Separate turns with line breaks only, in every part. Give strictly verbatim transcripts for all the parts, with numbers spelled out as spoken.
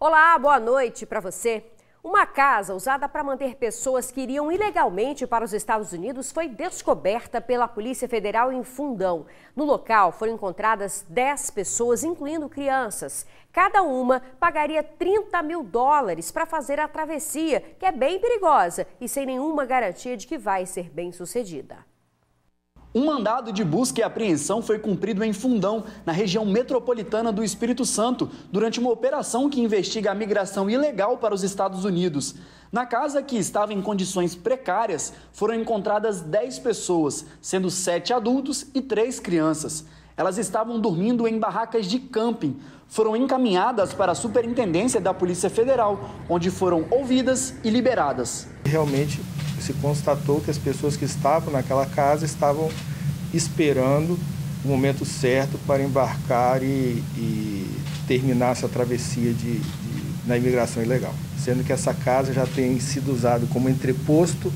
Olá, boa noite para você. Uma casa usada para manter pessoas que iriam ilegalmente para os Estados Unidos foi descoberta pela Polícia Federal em Fundão. No local foram encontradas dez pessoas, incluindo crianças. Cada uma pagaria trinta mil dólares para fazer a travessia, que é bem perigosa e sem nenhuma garantia de que vai ser bem sucedida.
Um mandado de busca e apreensão foi cumprido em Fundão, na região metropolitana do Espírito Santo, durante uma operação que investiga a migração ilegal para os Estados Unidos. Na casa, que estava em condições precárias, foram encontradas dez pessoas, sendo sete adultos e três crianças. Elas estavam dormindo em barracas de camping. Foram encaminhadas para a Superintendência da Polícia Federal, onde foram ouvidas e liberadas.
Realmente se constatou que as pessoas que estavam naquela casa estavam esperando o momento certo para embarcar e, e terminar essa travessia de, de, na imigração ilegal. Sendo que essa casa já tem sido usada como entreposto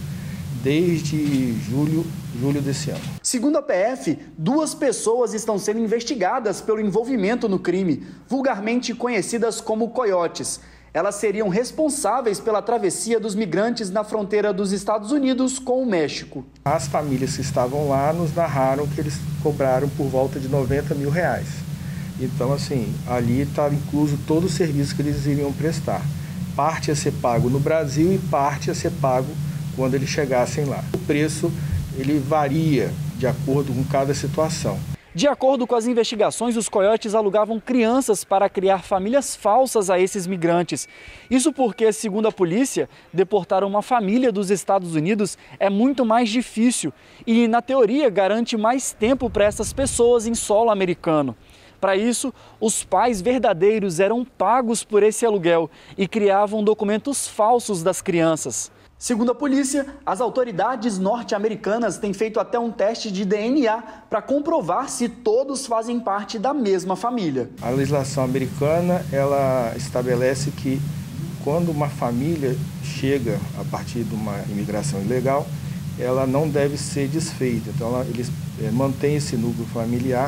desde julho, julho desse ano.
Segundo a P F, duas pessoas estão sendo investigadas pelo envolvimento no crime, vulgarmente conhecidas como coiotes. Elas seriam responsáveis pela travessia dos migrantes na fronteira dos Estados Unidos com o México.
As famílias que estavam lá nos narraram que eles cobraram por volta de noventa mil reais. Então, assim, ali está incluso todo o serviço que eles iriam prestar. Parte a ser pago no Brasil e parte a ser pago quando eles chegassem lá. O preço, ele varia de acordo com cada situação.
De acordo com as investigações, os coiotes alugavam crianças para criar famílias falsas a esses migrantes. Isso porque, segundo a polícia, deportar uma família dos Estados Unidos é muito mais difícil e, na teoria, garante mais tempo para essas pessoas em solo americano. Para isso, os pais verdadeiros eram pagos por esse aluguel e criavam documentos falsos das crianças. Segundo a polícia, as autoridades norte-americanas têm feito até um teste de D N A para comprovar se todos fazem parte da mesma família.
A legislação americana, ela estabelece que quando uma família chega a partir de uma imigração ilegal, ela não deve ser desfeita. Então, ela, eles é, mantêm esse núcleo familiar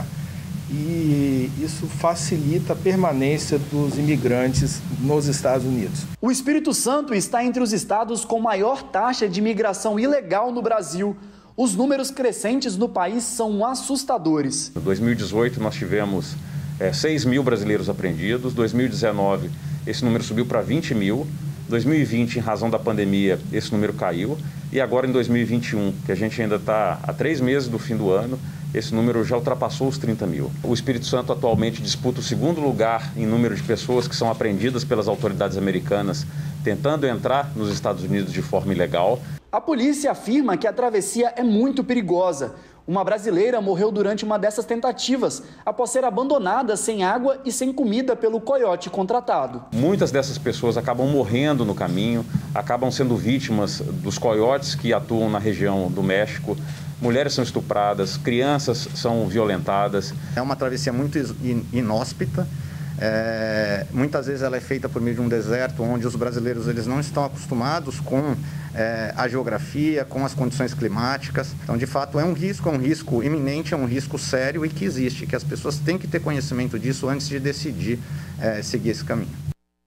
e isso facilita a permanência dos imigrantes nos Estados Unidos.
O Espírito Santo está entre os estados com maior taxa de imigração ilegal no Brasil. Os números crescentes no país são assustadores.
Em dois mil e dezoito, nós tivemos é, seis mil brasileiros apreendidos. Em dois mil e dezenove, esse número subiu para vinte mil. Em dois mil e vinte, em razão da pandemia, esse número caiu. E agora, em dois mil e vinte e um, que a gente ainda está há três meses do fim do ano, esse número já ultrapassou os trinta mil. O Espírito Santo atualmente disputa o segundo lugar em número de pessoas que são apreendidas pelas autoridades americanas tentando entrar nos Estados Unidos de forma ilegal.
A polícia afirma que a travessia é muito perigosa. Uma brasileira morreu durante uma dessas tentativas, após ser abandonada sem água e sem comida pelo coiote contratado.
Muitas dessas pessoas acabam morrendo no caminho, acabam sendo vítimas dos coiotes que atuam na região do México. Mulheres são estupradas, crianças são violentadas.
É uma travessia muito inóspita. É, muitas vezes ela é feita por meio de um deserto onde os brasileiros eles não estão acostumados com é, a geografia, com as condições climáticas. Então, de fato, é um risco, é um risco iminente, é um risco sério e que existe, que as pessoas têm que ter conhecimento disso antes de decidir é, seguir esse caminho.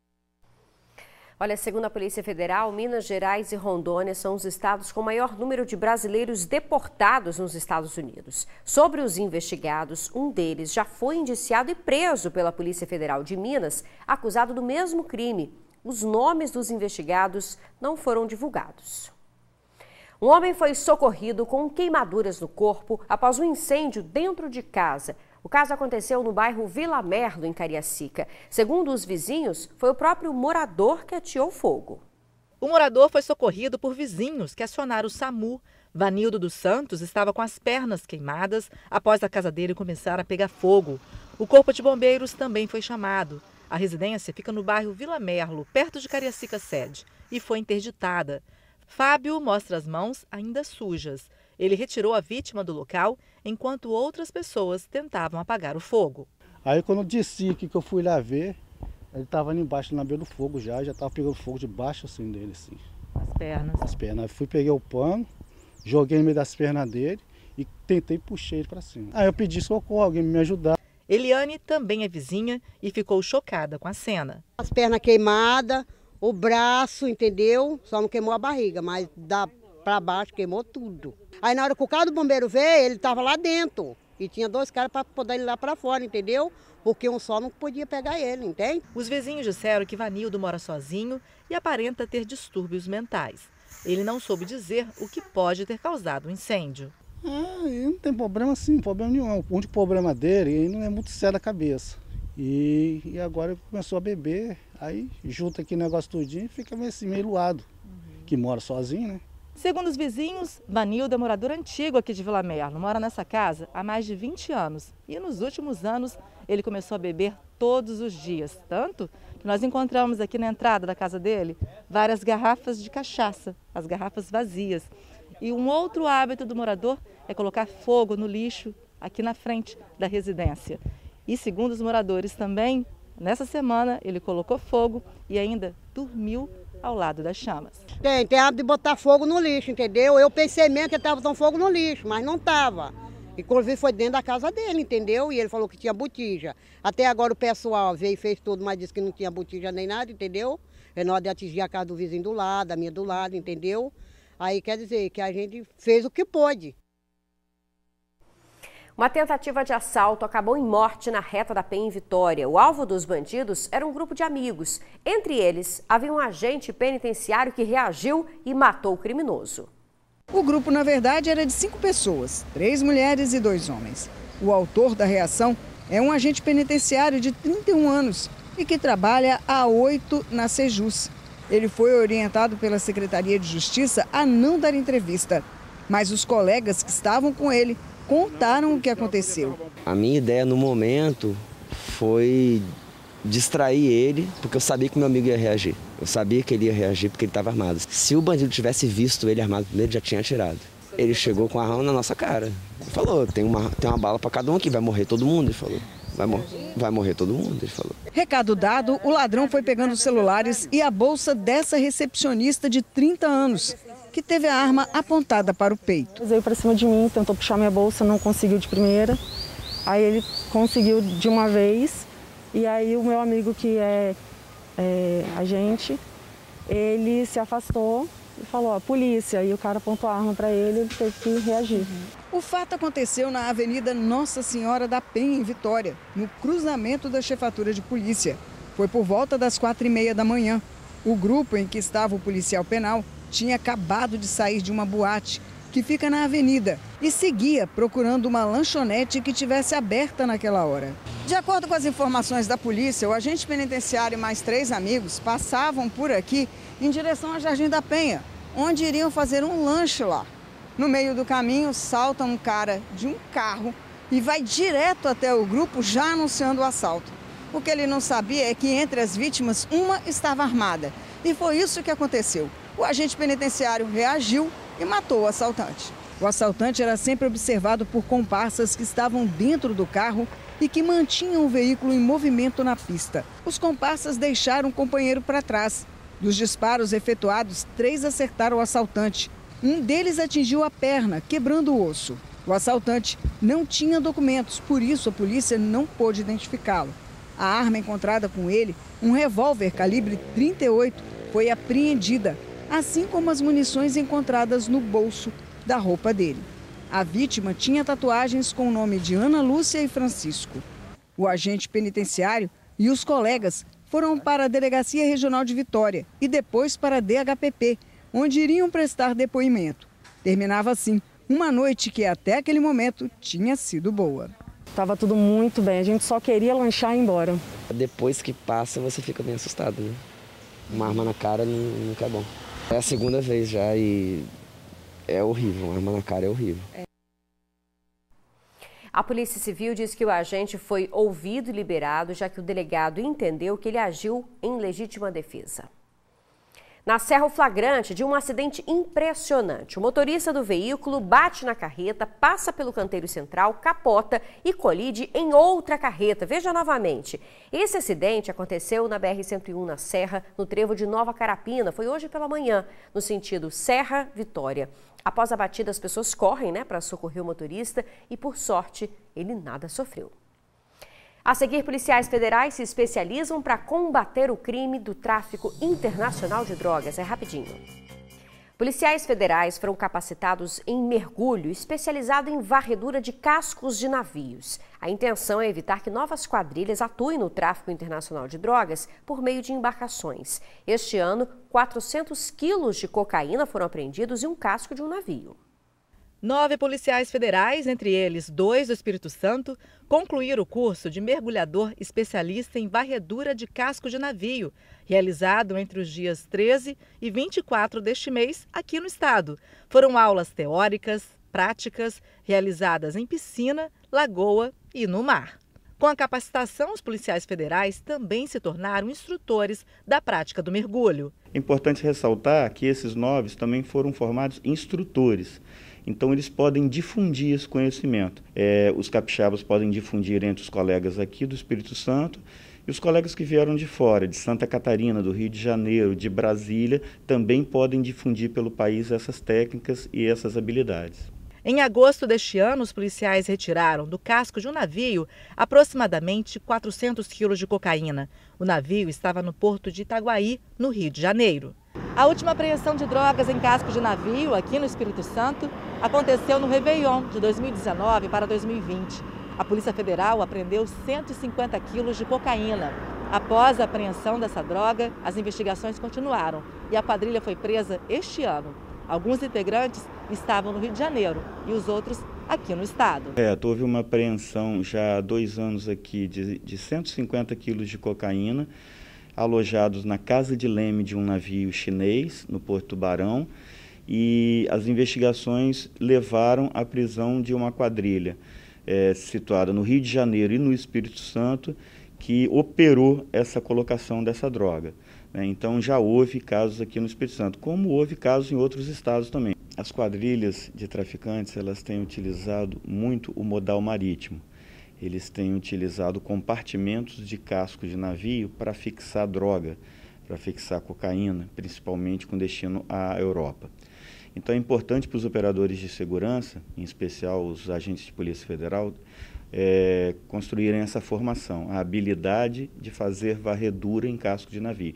Olha, segundo a Polícia Federal, Minas Gerais e Rondônia são os estados com maior número de brasileiros deportados nos Estados Unidos. Sobre os investigados, um deles já foi indiciado e preso pela Polícia Federal de Minas, acusado do mesmo crime. Os nomes dos investigados não foram divulgados. Um homem foi socorrido com queimaduras no corpo após um incêndio dentro de casa. O caso aconteceu no bairro Vila Merlo, em Cariacica. Segundo os vizinhos, foi o próprio morador que ateou fogo.
O morador foi socorrido por vizinhos que acionaram o SAMU. Vanildo dos Santos estava com as pernas queimadas após a casa dele começar a pegar fogo. O corpo de bombeiros também foi chamado. A residência fica no bairro Vila Merlo, perto de Cariacica Sede, e foi interditada. Fábio mostra as mãos ainda sujas. Ele retirou a vítima do local enquanto outras pessoas tentavam apagar o fogo.
Aí quando eu desci aqui que eu fui lá ver, ele estava ali embaixo na beira do fogo já, já estava pegando fogo debaixo assim dele assim.
As pernas.
As pernas. Aí fui, peguei o pano, joguei no meio das pernas dele e tentei puxar ele para cima. Aí eu pedi socorro, alguém me ajudar.
Eliane também é vizinha e ficou chocada com a cena.
As pernas queimadas, o braço, entendeu? Só não queimou a barriga, mas da para baixo queimou tudo. Aí na hora que o carro do bombeiro veio, ele estava lá dentro. E tinha dois caras para poder ir lá para fora, entendeu? Porque um só não podia pegar ele, entende?
Os vizinhos disseram que Vanildo mora sozinho e aparenta ter distúrbios mentais. Ele não soube dizer o que pode ter causado o incêndio.
Ah, ele não tem problema sim, problema nenhum. O único problema dele, ele não é muito sério da cabeça. E, e agora ele começou a beber, aí junta aqui o negócio tudinho e fica meio assim, meio luado. Uhum. Que mora sozinho, né?
Segundo os vizinhos, Vanildo é morador antigo aqui de Vila Merlo, mora nessa casa há mais de vinte anos. E nos últimos anos ele começou a beber todos os dias, tanto que nós encontramos aqui na entrada da casa dele várias garrafas de cachaça, as garrafas vazias. E um outro hábito do morador é colocar fogo no lixo aqui na frente da residência. E segundo os moradores também, nessa semana ele colocou fogo e ainda dormiu ao lado das chamas.
Tem, tem hábito de botar fogo no lixo, entendeu? Eu pensei mesmo que ele estava botando fogo no lixo, mas não estava. Inclusive foi dentro da casa dele, entendeu? E ele falou que tinha botija. Até agora o pessoal veio e fez tudo, mas disse que não tinha botija nem nada, entendeu? É na hora de atingir a casa do vizinho do lado, a minha do lado, entendeu? Aí quer dizer que a gente fez o que pôde.
Uma tentativa de assalto acabou em morte na Reta da Penha, em Vitória. O alvo dos bandidos era um grupo de amigos. Entre eles, havia um agente penitenciário que reagiu e matou o criminoso.
O grupo, na verdade, era de cinco pessoas, três mulheres e dois homens. O autor da reação é um agente penitenciário de trinta e um anos e que trabalha há oito na Sejus. Ele foi orientado pela Secretaria de Justiça a não dar entrevista, mas os colegas que estavam com ele contaram o que aconteceu.
A minha ideia no momento foi distrair ele, porque eu sabia que meu amigo ia reagir. Eu sabia que ele ia reagir porque ele estava armado. Se o bandido tivesse visto ele armado primeiro, ele já tinha atirado. Ele chegou com a arma na nossa cara. Ele falou, tem uma, tem uma bala para cada um aqui, vai morrer todo mundo, ele falou. Vai, mor vai morrer todo mundo, ele falou.
Recado dado, o ladrão foi pegando os celulares e a bolsa dessa recepcionista de trinta anos, que teve a arma apontada para o peito.
Ele veio para cima de mim, tentou puxar minha bolsa, não conseguiu de primeira. Aí ele conseguiu de uma vez. E aí o meu amigo, que é, é agente, ele se afastou e falou, ó, polícia. E o cara apontou a arma para ele, ele teve que reagir.
O fato aconteceu na Avenida Nossa Senhora da Penha, em Vitória, no cruzamento da Chefatura de Polícia. Foi por volta das quatro e meia da manhã. O grupo em que estava o policial penal tinha acabado de sair de uma boate que fica na avenida e seguia procurando uma lanchonete que tivesse aberta naquela hora. De acordo com as informações da polícia, o agente penitenciário e mais três amigos passavam por aqui em direção ao Jardim da Penha, onde iriam fazer um lanche lá. No meio do caminho, salta um cara de um carro e vai direto até o grupo, já anunciando o assalto. O que ele não sabia é que entre as vítimas, uma estava armada. E foi isso que aconteceu. O agente penitenciário reagiu e matou o assaltante. O assaltante era sempre observado por comparsas que estavam dentro do carro e que mantinham o veículo em movimento na pista. Os comparsas deixaram o companheiro para trás. Dos disparos efetuados, três acertaram o assaltante. Um deles atingiu a perna, quebrando o osso. O assaltante não tinha documentos, por isso a polícia não pôde identificá-lo. A arma encontrada com ele, um revólver calibre trinta e oito, foi apreendida, assim como as munições encontradas no bolso da roupa dele. A vítima tinha tatuagens com o nome de Ana Lúcia e Francisco. O agente penitenciário e os colegas foram para a Delegacia Regional de Vitória e depois para a D H P P, onde iriam prestar depoimento. Terminava assim uma noite que até aquele momento tinha sido boa.
Estava tudo muito bem, a gente só queria lanchar e ir embora.
Depois que passa, você fica bem assustado, né? Uma arma na cara nunca é bom. É a segunda vez já e é horrível, uma arma na cara é horrível.
A Polícia Civil diz que o agente foi ouvido e liberado, já que o delegado entendeu que ele agiu em legítima defesa. Na Serra, o flagrante de um acidente impressionante. O motorista do veículo bate na carreta, passa pelo canteiro central, capota e colide em outra carreta. Veja novamente. Esse acidente aconteceu na B R cento e um, na Serra, no trevo de Nova Carapina. Foi hoje pela manhã, no sentido Serra-Vitória. Após a batida, as pessoas correm, né, para socorrer o motorista e, por sorte, ele nada sofreu. A seguir, policiais federais se especializam para combater o crime do tráfico internacional de drogas. É rapidinho. Policiais federais foram capacitados em mergulho, especializado em varredura de cascos de navios. A intenção é evitar que novas quadrilhas atuem no tráfico internacional de drogas por meio de embarcações. Este ano, quatrocentos quilos de cocaína foram apreendidos em um casco de um navio.
Nove policiais federais, entre eles dois do Espírito Santo, concluíram o curso de mergulhador especialista em varredura de casco de navio, realizado entre os dias treze e vinte e quatro deste mês aqui no estado. Foram aulas teóricas, práticas, realizadas em piscina, lagoa e no mar. Com a capacitação, os policiais federais também se tornaram instrutores da prática do mergulho.
É importante ressaltar que esses nove também foram formados instrutores. Então, eles podem difundir esse conhecimento. É, os capixabas podem difundir entre os colegas aqui do Espírito Santo e os colegas que vieram de fora, de Santa Catarina, do Rio de Janeiro, de Brasília, também podem difundir pelo país essas técnicas e essas habilidades.
Em agosto deste ano, os policiais retiraram do casco de um navio aproximadamente quatrocentos quilos de cocaína. O navio estava no porto de Itaguaí, no Rio de Janeiro. A última apreensão de drogas em casco de navio aqui no Espírito Santo aconteceu no Réveillon de dois mil e dezenove para dois mil e vinte. A Polícia Federal apreendeu cento e cinquenta quilos de cocaína. Após a apreensão dessa droga, as investigações continuaram e a quadrilha foi presa este ano. Alguns integrantes estavam no Rio de Janeiro e os outros aqui no estado.
É, houve uma apreensão já há dois anos aqui de, de cento e cinquenta quilos de cocaína, alojados na casa de leme de um navio chinês, no Porto Tubarão, e as investigações levaram à prisão de uma quadrilha é, situada no Rio de Janeiro e no Espírito Santo, que operou essa colocação dessa droga. Né? Então já houve casos aqui no Espírito Santo, como houve casos em outros estados também. As quadrilhas de traficantes, elas têm utilizado muito o modal marítimo. Eles têm utilizado compartimentos de casco de navio para fixar droga, para fixar cocaína, principalmente com destino à Europa. Então é importante para os operadores de segurança, em especial os agentes de Polícia Federal, é, construírem essa formação, a habilidade de fazer varredura em casco de navio.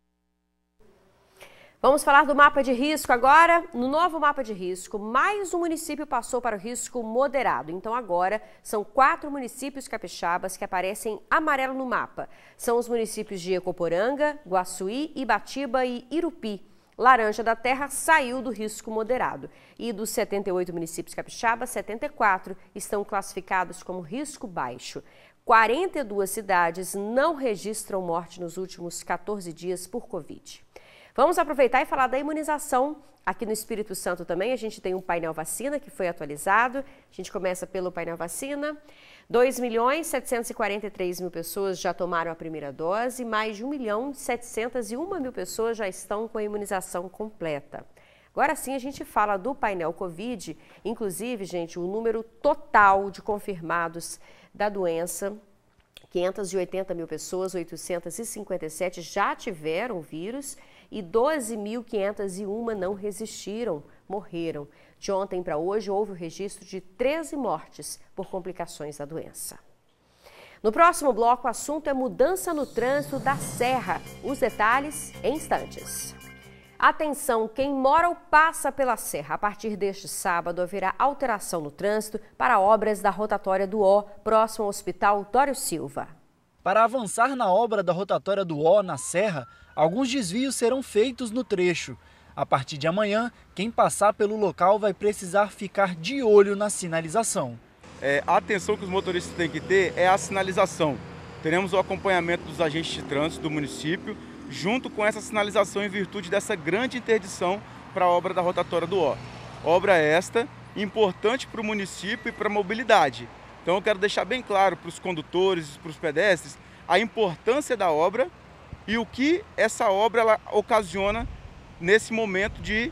Vamos falar do mapa de risco agora. No novo mapa de risco, mais um município passou para o risco moderado. Então agora são quatro municípios capixabas que aparecem amarelo no mapa. São os municípios de Ecoporanga, Guaçuí, Ibatiba e Irupi. Laranja da Terra saiu do risco moderado. E dos setenta e oito municípios capixabas, setenta e quatro estão classificados como risco baixo. quarenta e duas cidades não registram morte nos últimos quatorze dias por Covid. Vamos aproveitar e falar da imunização. Aqui no Espírito Santo também a gente tem um painel vacina que foi atualizado. A gente começa pelo painel vacina. dois milhões setecentos e quarenta e três mil pessoas já tomaram a primeira dose, mais de um milhão setecentos e uma mil pessoas já estão com a imunização completa. Agora sim a gente fala do painel Covid, inclusive, gente, o número total de confirmados da doença, quinhentas e oitenta mil pessoas, oitocentos e cinquenta e sete já tiveram o vírus e doze mil quinhentos e um não resistiram, morreram. De ontem para hoje houve o registro de treze mortes por complicações da doença. No próximo bloco, o assunto é mudança no trânsito da Serra. Os detalhes em instantes. Atenção, quem mora ou passa pela Serra, a partir deste sábado haverá alteração no trânsito para obras da rotatória do Ó, próximo ao Hospital Dório Silva.
Para avançar na obra da rotatória do Ó, na Serra, alguns desvios serão feitos no trecho. A partir de amanhã, quem passar pelo local vai precisar ficar de olho na sinalização.
É, a atenção que os motoristas têm que ter é a sinalização. Teremos o acompanhamento dos agentes de trânsito do município, junto com essa sinalização em virtude dessa grande interdição para a obra da rotatória do Ó. Obra esta importante para o município e para a mobilidade. Então eu quero deixar bem claro para os condutores e para os pedestres a importância da obra e o que essa obra ela ocasiona nesse momento de,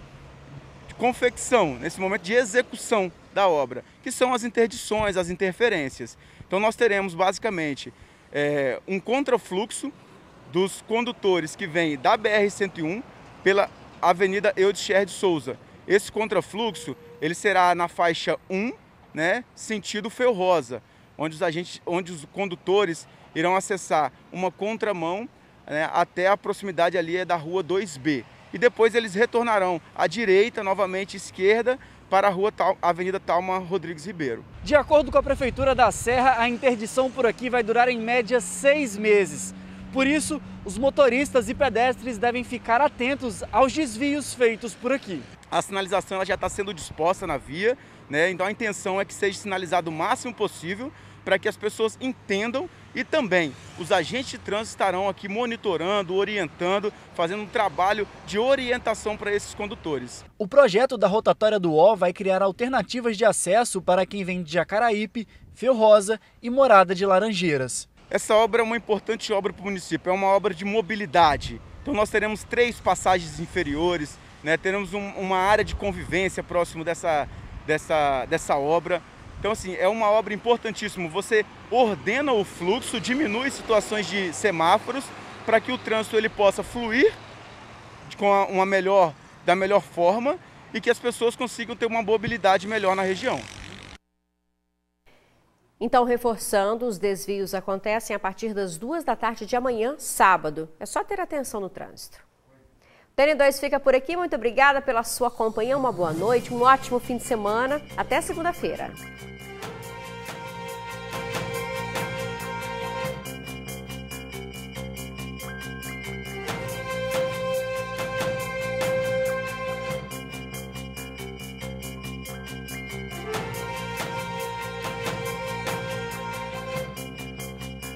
de confecção, nesse momento de execução da obra, que são as interdições, as interferências. Então nós teremos basicamente é, um contrafluxo dos condutores que vêm da B R cento e um pela Avenida Eudcher de Souza. Esse contrafluxo ele será na faixa um, né, sentido Feu Rosa, onde os agentes, onde os condutores irão acessar uma contramão, né, até a proximidade ali da rua dois B. E depois eles retornarão à direita, novamente esquerda, para a rua Tal, Avenida Talma Rodrigues Ribeiro.
De acordo com a Prefeitura da Serra, a interdição por aqui vai durar em média seis meses. Por isso, os motoristas e pedestres devem ficar atentos aos desvios feitos por aqui.
A sinalização ela já está sendo disposta na via, né? Então a intenção é que seja sinalizado o máximo possível para que as pessoas entendam, e também os agentes de trânsito estarão aqui monitorando, orientando, fazendo um trabalho de orientação para esses condutores.
O projeto da rotatória do Ó vai criar alternativas de acesso para quem vem de Jacaraípe, Feu Rosa e Morada de Laranjeiras.
Essa obra é uma importante obra para o município, é uma obra de mobilidade. Então nós teremos três passagens inferiores, né? Teremos um, uma área de convivência próximo dessa, dessa, dessa obra. Então, assim, é uma obra importantíssima. Você ordena o fluxo, diminui situações de semáforos para que o trânsito ele possa fluir com uma melhor, da melhor forma e que as pessoas consigam ter uma mobilidade melhor na região.
Então, reforçando, os desvios acontecem a partir das duas da tarde de amanhã, sábado. É só ter atenção no trânsito. O T N dois fica por aqui. Muito obrigada pela sua companhia. Uma boa noite, um ótimo fim de semana. Até segunda-feira.